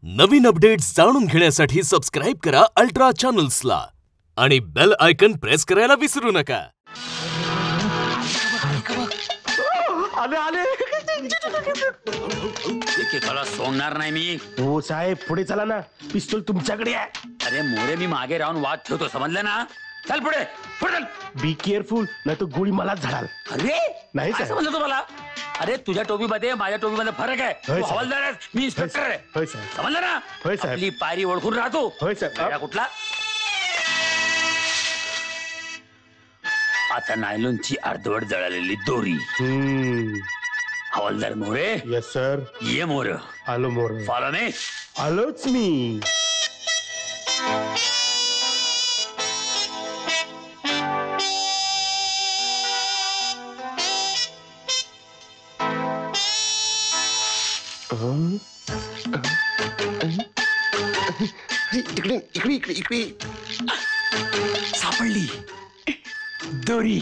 नवीन updates जाणून घेण्यासाठी subscribe करा अल्ट्रा चॅनल्सला आणि बेल आयकन प्रेस करायला विसरू नका. आले आले एकेकाला सोडणार नाही मी. हो साहेब पुढे चला ना, पिस्तूल तुमच्याकडे आहे. अरे मोरे, मी मागे राहून वाद ठेवतो, समजलं ना? चल पुढे पुढे चल. बी केअरफुल, नाही तर गोळी मलाच झाडाल. अरे नाही काय साहेब. समजलं तुम्हाला? अरे तुझ्या टोपीमध्ये माझ्या टोपीमध्ये फरक आहे. होय तू साहेब. हवालदार आहेस, मी इन्स्पेक्टर आहे. होय साहेब. समजलं ना? होय साहेब. आपली पायरी ओळखून राहतो. होय साहेब. वेडा कुठला? आता नायलॉनची अर्धवट जळालेली दोरी. हवालदार मोरे. Yes sir. ये मोर. आलो मोर. Follow me. आलोच मी. इकडे इकडे इकडे इकडे सापडली दोरी.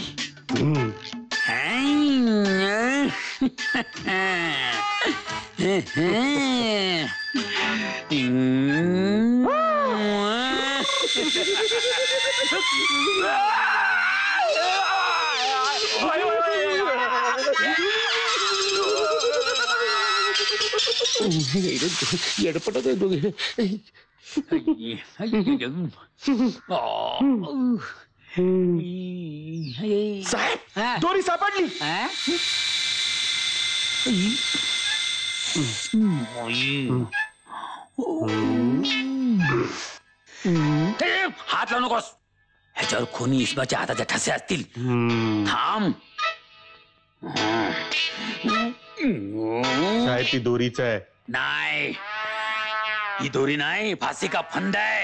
येडपटत आहे दोघे. साहेब दोरी सापडली. हात लावू नकोस. ह्याच्यावर कोणी इस्माच्या हाताच्या ठसे असतील. थांब. साहेब ती दोरीच आहे. नाही, ही दोरी नाही, फाशी का फंदा आहे.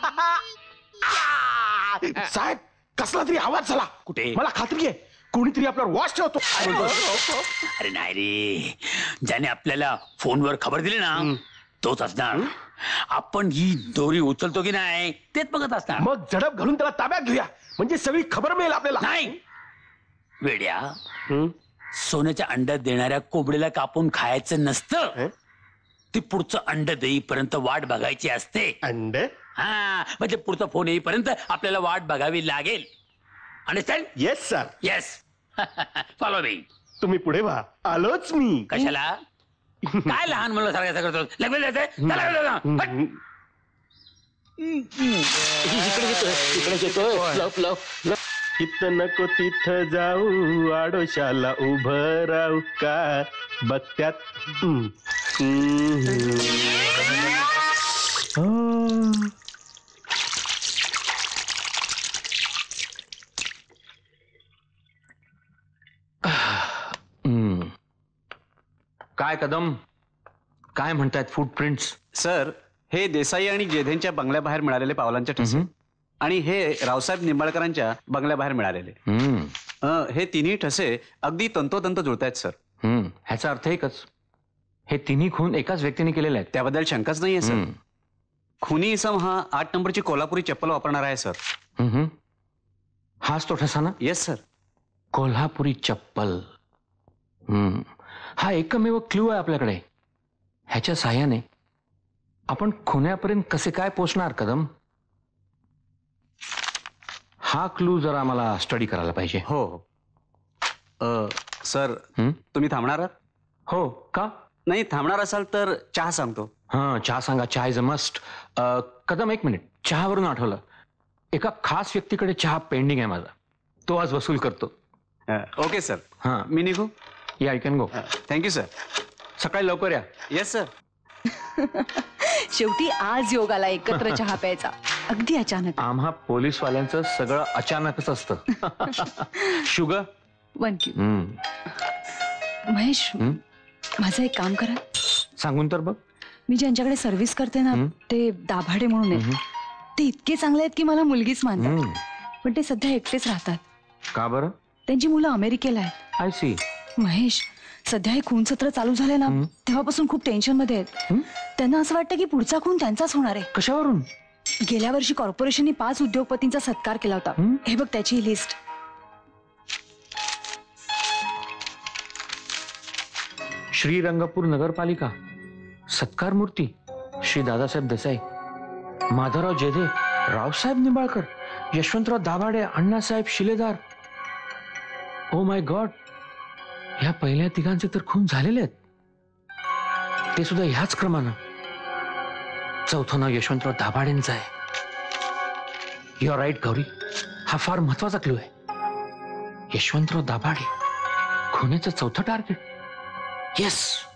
साहेब कसला तरी आवाज झाला. कुठे? मला खात्री आहे कोणीतरी आपल्यावर वॉच ठेवतो. अरे नाही रे, ज्याने आपल्याला फोनवर खबर दिली ना तोच असणार. आपण ही दोरी उचलतो की नाही तेच बघत असणार. मग झडप घालून त्याला ताब्यात घेऊया, म्हणजे सगळी खबर मिळेल आपल्याला. नाही वेड्या, सोन्याच्या अंड्यात देणाऱ्या कोंबडीला कापून खायचं नसतं. ती पुढचं अंड देईपर्यंत वाट बघायची असते. अंड? हा, म्हणजे पुढचा फोन येईपर्यंत आपल्याला वाट बघावी लागेल. Understand? Yes sir. Yes. Follow me. तुम्ही पुढे व्हा, आलोच मी. कशाला? काय लहान मुलं सारखं करतो? लग्न द्यायचंय? चला, हट. इकडे येतोय. इथं नको तिथं जाऊ, आडोशाला उभं राहू का बघत्यात. काय कदम, काय म्हणतायत फुटप्रिंट्स? सर, हे देसाई आणि जेधेंच्या बंगल्याबाहेर मिळालेले पावलांचे ठसे आणि हे रावसाहेब निंबाळकरांच्या बंगल्याबाहेर मिळालेले. हे तिन्ही ठसे अगदी तंतोतंत जुळतायत सर. ह्याचा अर्थ एकच, हे तिन्ही खून एकाच व्यक्तीने केलेले आहेत. त्याबद्दल शंकाच नाहीये सर. खुनी इसम हा 8 नंबरची कोल्हापुरी चप्पल वापरणार आहे सर. हाच तो ठसा ना? Yes sir. कोल्हापुरी चप्पल. हा एकमेव क्ल्यू आहे आपल्याकडे. ह्याच्या साह्याने आपण खुन्यापर्यंत कसे काय पोहोचणार कदम? हा क्लू जरा आम्हाला स्टडी करायला पाहिजे. हो सर, तुम्ही थांबणार आहात? हो का? नाही, थांबणार असाल तर चहा सांगतो. हा, चहा सांगा. चहा इज अ मस्ट. कदम एक मिनिट, चहावरून आठवलं, एका खास व्यक्तीकडे चहा पेंडिंग आहे माझा. तो आज वसूल करतो. Okay sir. हा, मी निघू? या, you can go. Thank you sir. सकाळी लवकर या. Yes sir. शेवटी आज योग आला एकत्र चहा प्यायचा, अगदी अचानक. आम्हा पोलीसवाल्यांचं सगळं अचानकच असतं. Sugar 1 Q. महेश, माझं एक काम करा. सांगून तर बघ. मी ज्यांच्याकडे सर्व्हिस करते ना, ते दाभाडे म्हणून आहेत. ते इतके चांगले आहेत की मला मुलगीच मानतात. पण ते सध्या एकटेच राहतात. का बरं? त्यांची मुलं अमेरिकेला आहेत. I C. महेश, सध्या हे खून सत्र चालू झाले ना, तेव्हापासून खूप टेन्शन मध्ये आहेत. त्यांना असं वाटतं की पुढचा खून त्यांचाच होणार आहे. कशावरून? गेल्या वर्षी कॉर्पोरेशनने 5 उद्योगपतींचा सत्कार केला होता. हे बघ त्याची लिस्ट. श्रीरंगपूर नगरपालिका, सत्कार मूर्ती. Shri Dadasaheb Desai, Madhavrao Jedhe, Raosaheb Nimbalkar, Yashwantrao Dabhade, Annasaheb Shiledar. Oh my God, ह्या पहिल्या तिघांचे तर खून झालेले आहेत. ते सुद्धा ह्याच क्रमानं. चौथं नाव यशवंतराव दाभाडेंचं आहे. युअर राईट गौरी, हा फार महत्वाचा क्लू आहे. यशवंतराव दाभाडे खुनाचं चौथं टार्गेट. येस.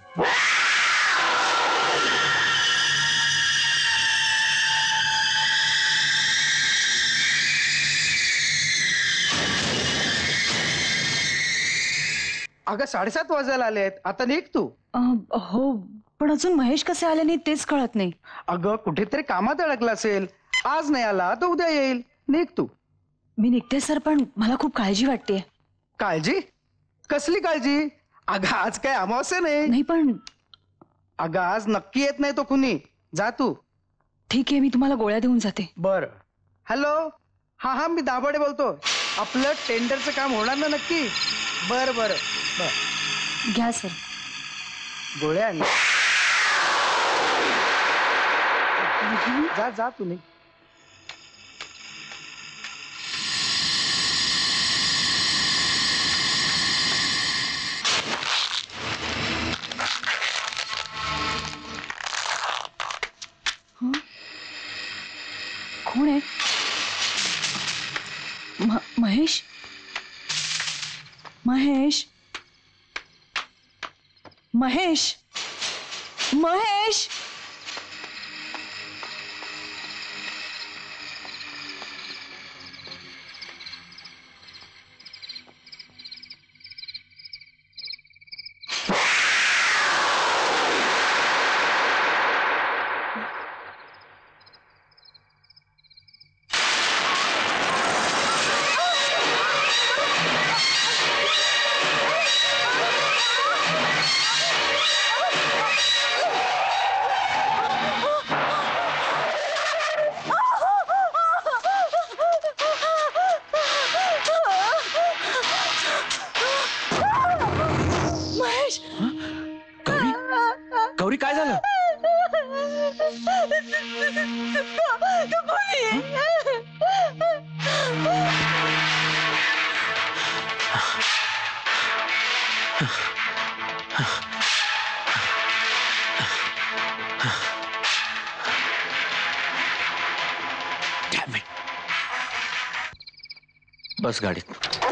अगं 7:30 वाजायला आले आहेत, आता निघ तू. हो, पण अजून महेश कसे आले नाही तेच कळत नाही. अगं कुठेतरी कामात अडकला असेल, आज नाही आला तर उद्या येईल. निघ तू. मी निघते सर, पण मला खूप काळजी वाटते. काळजी? कसली काळजी? अगं आज काय अमावस्या नाही. नाही पण अगं आज नक्की येत नाही तो कुणी. जा तू. ठीक आहे, मी तुम्हाला गोळ्या देऊन जाते. बर. हॅलो, हा मी दाभाडे बोलतो. आपलं टेंडरचं काम होणार ना नक्की? बर बर बर. घ्या सर. गोळ्या आण. जा जा तुम्ही. कोण आहे? महेश? महेश? महेश? महेश? गौरी, काय झालं? बस गाडीत.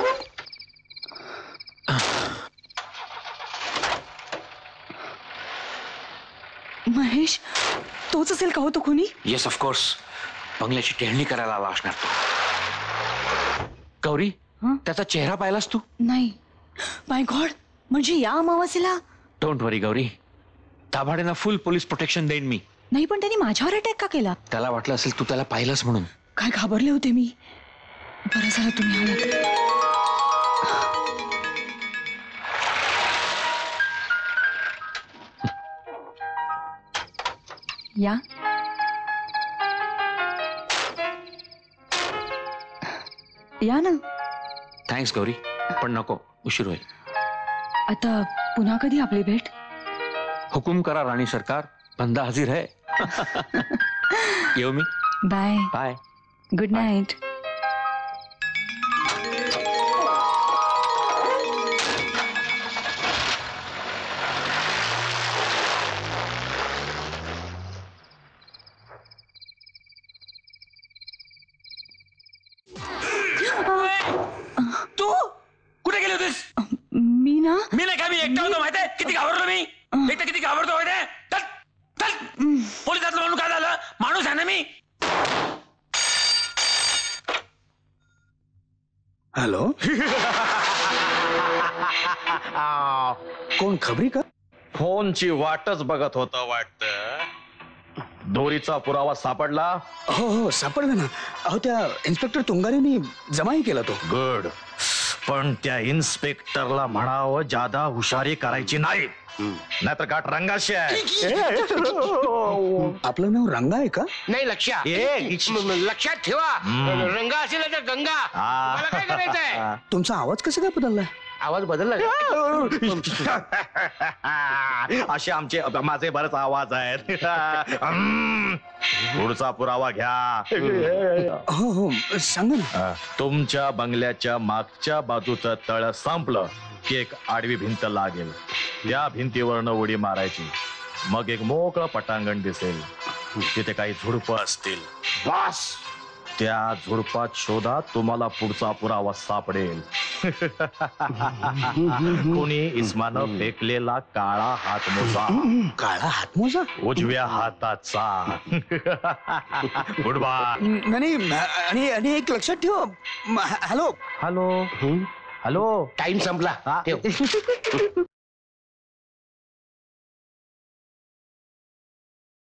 महेश, तोच असेल का हो तो खुनी? Yes of course. बंगल्याची टेहळणी करायला आला असणार तो. गौरी, त्याचा चेहरा पाहिलास तू? नाही. माय गॉड, म्हणजे या अमावास्येला? डोंट वरी गौरी, दाभाडेंना फुल पोलीस प्रोटेक्शन देईन मी. नाही, पण त्यांनी माझ्यावर अटॅक का केला? त्याला वाटलं असेल तू त्याला पाहिलंस म्हणून. काय घाबरले होते मी. बरं झालं तुम्ही आलात. या. या ना. थँक्स गौरी, पण नको, उशीर होईल. आता पुन्हा कधी आपली भेट? हुकुम करा राणी सरकार, बंदा हजीर है. येऊ मी. बाय. बाय. Good night. तू कुठे गेली होतीस? मी ना, मी नाही का, मी एकटा होतो माहितीये. किती घाबरलो मी. एकटा किती घाबरतो माहितीये. चल चल. पोलिसातलं म्हणून काय झालं? माणूस आहे ना मी. हॅलो. कोण, खबरी का? फोनची वाटच बघत होतं वाटतं. दोरीचा पुरावा सापडला? हो हो, सापडलं ना. अहो, त्या इन्स्पेक्टर तुंगारेंनी जमाही केला तो. गुड. पण त्या इन्स्पेक्टरला म्हणावं जादा हुशारी करायची नाही, नाहीतर गाठ रंगाशी आहे. आपलं नाव रंगा आहे का? नाही, लक्षात लक्षात ठेवा. रंगा असेल तर गंगा. मला काय करायचंय? तुमचा आवाज कसा काय बदललाय? आवाज बदलला का? असे आमचे माझे बरेच आवाज आहेत. पुढचा पुरावा घ्या. हो हो सांगा ना. तुमच्या बंगल्याच्या मागच्या बाजूचं तळ संपलं की एक आडवी भिंत लागेल. त्या भिंतीवरनं उडी मारायची. मग एक मोकळं पटांगण दिसेल. तिथे काही झुडपं असतील. बॉस त्या झुडपात शोधा, तुम्हाला पुढचा पुरावा सापडेल. कोणी इस्मानं फेकलेला काळा हातमोजा. काळा हातमोजा. उजव्या हाताचा. Goodbye. नाही आणि एक लक्षात ठेव. Hello hello hello. टाइम संपला ठेव.